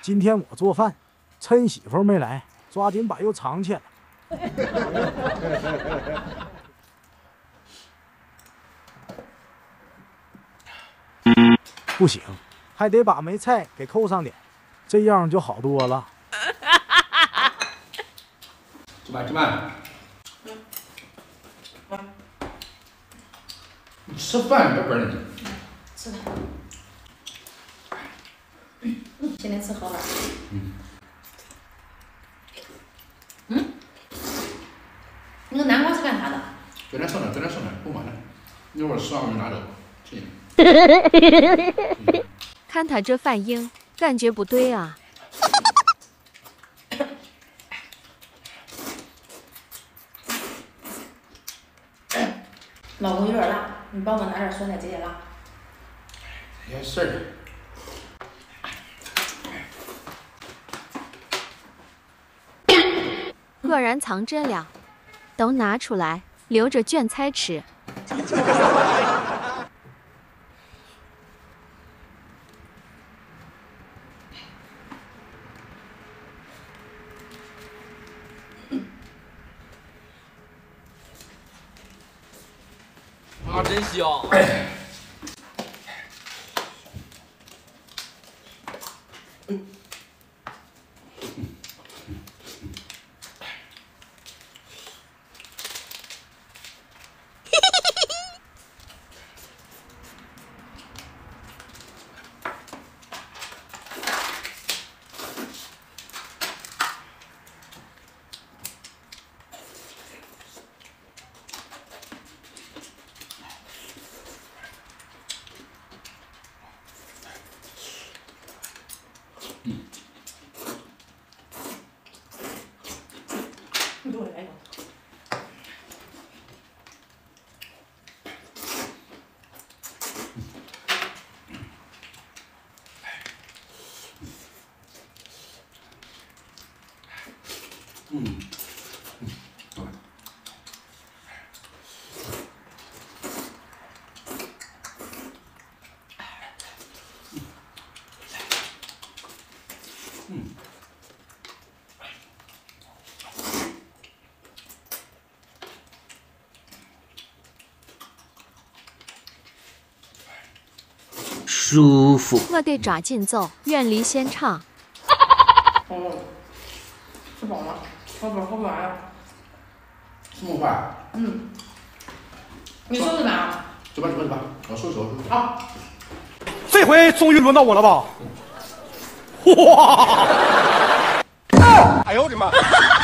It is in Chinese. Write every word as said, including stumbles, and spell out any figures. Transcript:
今天我做饭，趁媳妇没来，抓紧把肉藏起来。不行，还得把梅菜给扣上点，这样就好多了。 吃饭吃饭。你吃饭这边儿呢？ 吃饭。现在吃好了。嗯。嗯。那个南瓜是干啥的？ 搁点剩点，搁点剩点，不管了。一会儿吃完我就拿走。去。 看他这反应，感觉不对啊。 老公有点辣，你帮我拿点酸菜解解辣。 没事儿。 果然藏着了，都拿出来，留着卷菜吃。 啊，真香！ 你给我来一个。 嗯。嗯。 舒服。 我得抓紧走，远离现场。 哦，吃饱了，喝不喝不完了。 什么饭？ 嗯。你收拾哪？ 走吧走吧走吧，我收拾收拾。 好。 这回终于轮到我了吧？哇！哎呦我的妈！